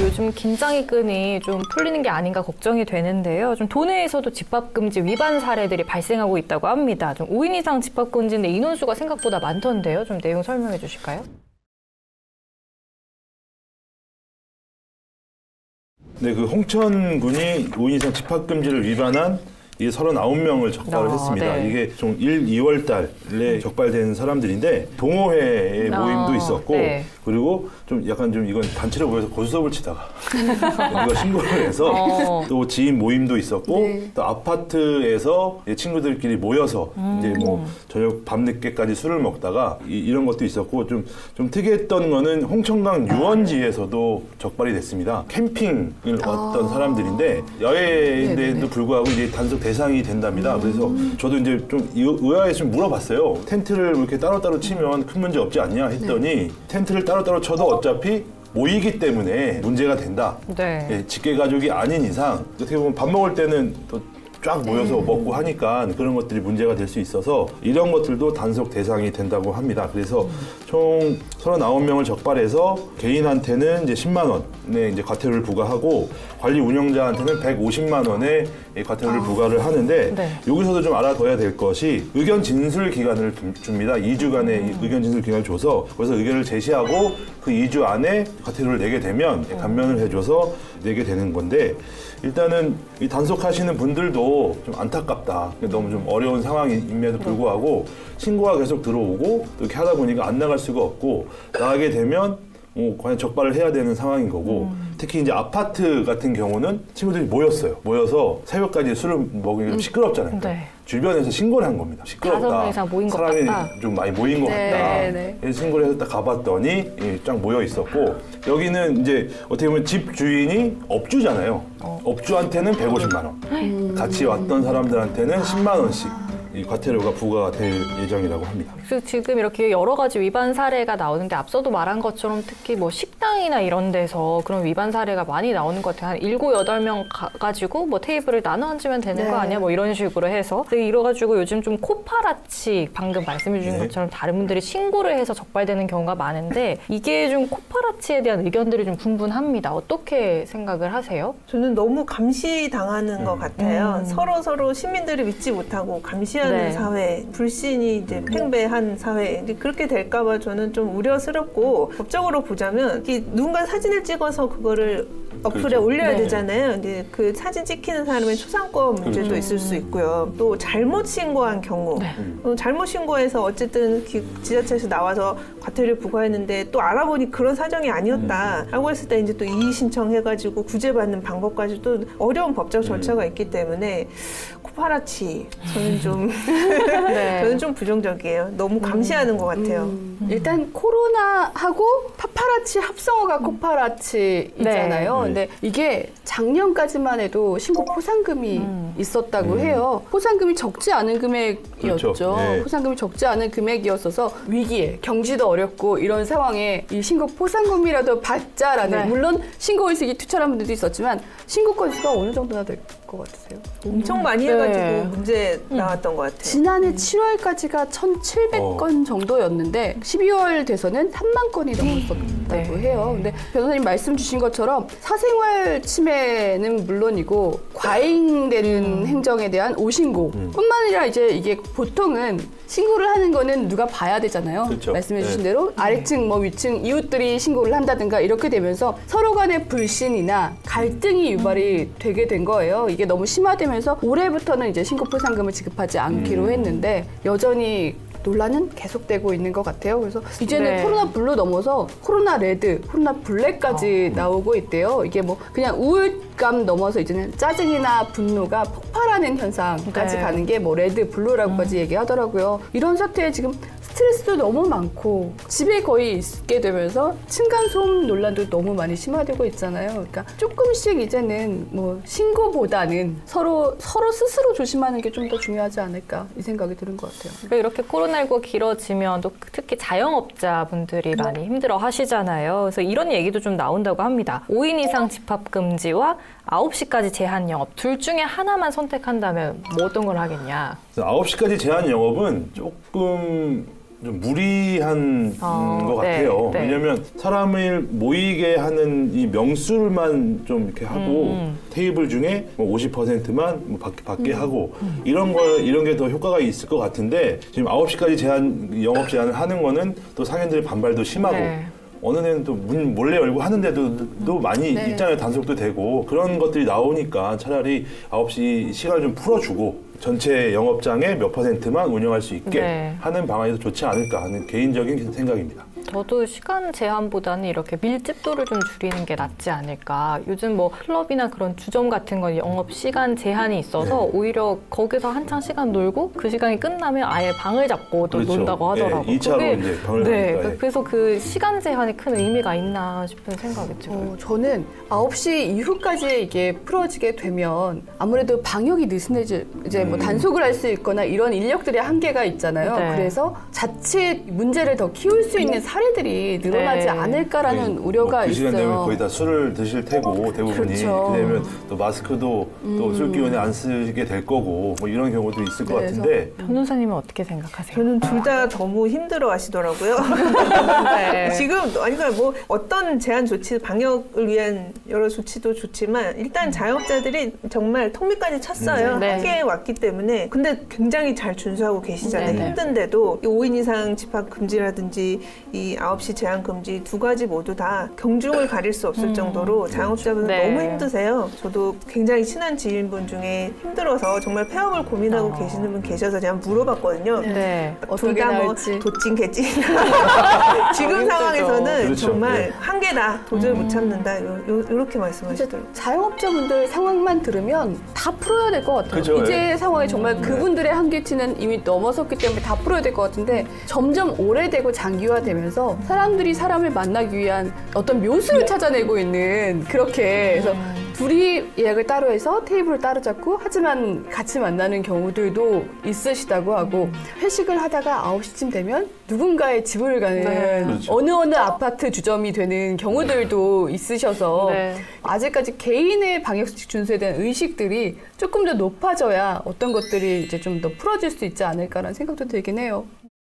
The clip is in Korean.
요즘 긴장의 끈이 좀 풀리는 게 아닌가 걱정이 되는데요. 좀 도내에서도 집합금지 위반 사례들이 발생하고 있다고 합니다. 좀 5인 이상 집합금지인데 인원수가 생각보다 많던데요. 좀 내용 설명해 주실까요? 네, 그 홍천군이 5인 이상 집합금지를 위반한 이 39명을 적발을 했습니다. 네. 이게 좀 1, 2월 달에 적발된 사람들인데 동호회의 모임도 있었고 네. 그리고 좀 약간 좀 이건 단체로 모여서 고스톱을 치다가 누가 신고를 해서 또 지인 모임도 있었고 네. 또 아파트에서 친구들끼리 모여서 이제 뭐 저녁 밤늦게까지 술을 먹다가 이런 것도 있었고 좀 특이했던 거는 홍천강 유원지에서도 적발이 됐습니다. 캠핑을 왔던 사람들인데 야외인데도 불구하고 이제 단속 대상이 된답니다. 그래서 저도 이제 좀 의아해서 좀 물어봤어요. 텐트를 이렇게 따로따로 치면 큰 문제 없지 않냐 했더니 텐트를 따로따로 쳐도 어차피 모이기 때문에 문제가 된다. 네. 예, 직계 가족이 아닌 이상 어떻게 보면 밥 먹을 때는 또 쫙 모여서 먹고 하니까 그런 것들이 문제가 될 수 있어서 이런 것들도 단속 대상이 된다고 합니다. 그래서 총 39명을 적발해서 개인한테는 이제 10만 원의 이제 과태료를 부과하고 관리 운영자한테는 150만 원의 과태료를 부과를 하는데 네. 여기서도 좀 알아둬야 될 것이 의견 진술 기간을 줍니다. 2주간의 의견 진술 기간을 줘서 거기서 의견을 제시하고 그 2주 안에 과태료를 내게 되면 감면을 해줘서 내게 되는 건데 일단은 이 단속하시는 분들도 좀 안타깝다. 너무 좀 어려운 상황임에도 불구하고 신고가 계속 들어오고 이렇게 하다 보니까 안 나갈 수가 없고 나가게 되면 과연 적발을 해야 되는 상황인 거고 특히 이제 아파트 같은 경우는 친구들이 모였어요. 모여서 새벽까지 술을 먹으니까 좀 시끄럽잖아요. 네. 주변에서 신고를 한 겁니다. 시끄럽다. 5명 이상 모인 것 사람이 같다. 좀 많이 모인 것 네, 같다. 네. 그래서 신고를 해서 딱 가봤더니 쫙 모여 있었고 여기는 이제 어떻게 보면 집 주인이 업주잖아요. 업주한테는 150만 원. 같이 왔던 사람들한테는 10만 원씩. 이 과태료가 부과가 될 예정이라고 합니다. 그래서 지금 이렇게 여러 가지 위반 사례가 나오는데 앞서도 말한 것처럼 특히 뭐 식당이나 이런 데서 그런 위반 사례가 많이 나오는 것 같아요. 한 7, 8명 가지고 뭐 테이블을 나눠 앉으면 되는 거 아니야? 뭐 이런 식으로 해서. 이래가지고 요즘 좀 코파라치 방금 말씀해 주신 것처럼 다른 분들이 신고를 해서 적발되는 경우가 많은데 이게 좀 코파라치에 대한 의견들이 좀 분분합니다. 어떻게 생각을 하세요? 저는 너무 감시당하는 것 같아요. 서로 시민들이 믿지 못하고 감시하는 네. 사회, 불신이 이제 팽배한 사회. 근데 그렇게 될까봐 저는 좀 우려스럽고 법적으로 보자면 누군가 사진을 찍어서 그거를 어플에 그렇죠. 올려야 네. 되잖아요. 근데 그 사진 찍히는 사람의 초상권 문제도 있을 수 있고요. 또 잘못 신고한 경우, 잘못 신고해서 어쨌든 지자체에서 나와서 과태료 부과했는데 또 알아보니 그런 사정이 아니었다라고 했을 때 이제 또 이의 신청해가지고 구제받는 방법까지 또 어려운 법적 절차가 있기 때문에 코파라치 저는 좀 네. 저는 좀 부정적이에요. 너무 감시하는 것 같아요. 일단 코로나하고 파파라치 합성어가 코파라치이잖아요. 네. 근데 이게 작년까지만 해도 신고 포상금이 있었다고 해요. 포상금이 적지 않은 금액이었죠. 그렇죠. 네. 포상금이 적지 않은 금액이었어서 위기에 경지도 어렵고 이런 상황에 이 신고 포상금이라도 받자라는 네. 물론 신고 의식이 투철한 분들도 있었지만 신고 건수가 어느 정도나 될 것 같으세요? 엄청 많이 해가지고 문제 나왔던 것 같아요. 지난해 7월까지가 1,700건 정도였는데 12월 돼서는 3만 건이 넘었었다고 해요. 근데 변호사님 말씀 주신 것처럼 사생활 침해는 물론이고 과잉되는 행정에 대한 오신고 뿐만 아니라 이제 이게 보통은 신고를 하는 거는 누가 봐야 되잖아요. 그렇죠. 말씀해 주신 네. 대로 아래층 뭐 위층 이웃들이 신고를 한다든가 이렇게 되면서 서로 간의 불신이나 갈등이 유발이 되게 된 거예요. 이게 너무 심화되면서 올해부터는 이제 신고 포상금을 지급하지 않기로 했는데 여전히 논란은 계속되고 있는 것 같아요. 그래서 이제는 네. 코로나 블루 넘어서 코로나 레드, 코로나 블랙까지 나오고 있대요. 이게 뭐 그냥 우울감 넘어서 이제는 짜증이나 분노가 폭발하는 현상까지 네. 가는 게 뭐 레드, 블루라고까지 얘기하더라고요. 이런 사태에 지금 스트레스도 너무 많고 집에 거의 있게 되면서 층간소음 논란도 너무 많이 심화되고 있잖아요. 그러니까 조금씩 이제는 뭐 신고보다는 서로 스스로 조심하는 게 좀 더 중요하지 않을까 이 생각이 드는 것 같아요. 그러니까 이렇게 코로나19가 길어지면 또 특히 자영업자분들이 많이 힘들어 하시잖아요. 그래서 이런 얘기도 좀 나온다고 합니다. 5인 이상 집합금지와 9시까지 제한 영업 둘 중에 하나만 선택한다면 뭐 어떤 걸 하겠냐? 9시까지 제한 영업은 조금 좀 무리한 것 같아요. 네. 왜냐하면 사람을 모이게 하는 이 명수만 좀 이렇게 하고 테이블 중에 뭐 50%만 뭐 밖에 하고 이런 게 더 효과가 있을 것 같은데 지금 9시까지 영업 제한을 하는 거는 또 상인들의 반발도 심하고 네. 어느 데는 또 문 몰래 열고 하는데도 또 많이 네. 입장에 단속도 되고 그런 것들이 나오니까 차라리 9시 시간을 좀 풀어주고 전체 영업장의 몇 %만 운영할 수 있게 네. 하는 방안이 더 좋지 않을까 하는 개인적인 생각입니다. 저도 시간 제한보다는 이렇게 밀집도를 좀 줄이는 게 낫지 않을까. 요즘 뭐 클럽이나 그런 주점 같은 건 영업 시간 제한이 있어서 네. 오히려 거기서 한창 시간 놀고 그 시간이 끝나면 아예 방을 잡고 또 그렇죠. 논다고 하더라고요. 예, 2차로 그게- 이제 방을 네, 가니까, 예. 그래서 그 시간 제한이 큰 의미가 있나 싶은 생각이 들어요. 저는 9시 이후까지 이게 풀어지게 되면 아무래도 방역이 느슨해질 이제 뭐 단속을 할 수 있거나 이런 인력들의 한계가 있잖아요. 네. 그래서 자칫 문제를 더 키울 수 있는 사례들이 늘어나지 네. 않을까라는 우려가 그 시간 되면 있어요. 거의 다 술을 드실 테고 대부분이 그렇죠. 그렇게 되면 또 마스크도 또 술 기운에 안 쓰게 될 거고 뭐 이런 경우도 있을 것 그래서- 같은데 변호사님은 어떻게 생각하세요? 저는 둘 다 너무 힘들어 하시더라고요. 네. 지금, 아니, 그러니까 뭐 어떤 제한 조치, 방역을 위한 여러 조치도 좋지만 일단 자영업자들이 정말 턱밑까지 쳤어요. 네. 한계에 왔기 때문에. 근데 굉장히 잘 준수하고 계시잖아요. 네. 힘든데도 이 5인 이상 집합 금지라든지 이 9시 제한 금지 두 가지 모두 다 경중을 가릴 수 없을 정도로 자영업자분들 네. 너무 힘드세요. 저도 굉장히 친한 지인분 중에 힘들어서 정말 폐업을 고민하고 계시는 분 계셔서 제가 물어봤거든요. 네. 둘 어떻게 다 뭐 나올지. 도찐 개찐 지금 상황에서는 그렇죠. 정말 네. 한계다 도저히 못 참는다 이렇게 말씀하시더라고요. 자영업자분들 상황만 들으면 다 풀어야 될 것 같아요. 그죠, 이제 상황이 정말 그분들의 한계치는 이미 넘어섰기 때문에 다 풀어야 될 것 같은데 점점 오래되고 장기화되면서 사람들이 사람을 만나기 위한 어떤 묘수를 찾아내고 있는 그렇게 해서 둘이 예약을 따로 해서 테이블을 따로 잡고 하지만 같이 만나는 경우들도 있으시다고 하고 회식을 하다가 9시쯤 되면 누군가의 집을 가는 네. 그렇죠. 어느 아파트 주점이 되는 경우들도 있으셔서 네. 아직까지 개인의 방역수칙 준수에 대한 의식들이 조금 더 높아져야 어떤 것들이 이제 좀 더 풀어질 수 있지 않을까라는 생각도 들긴 해요.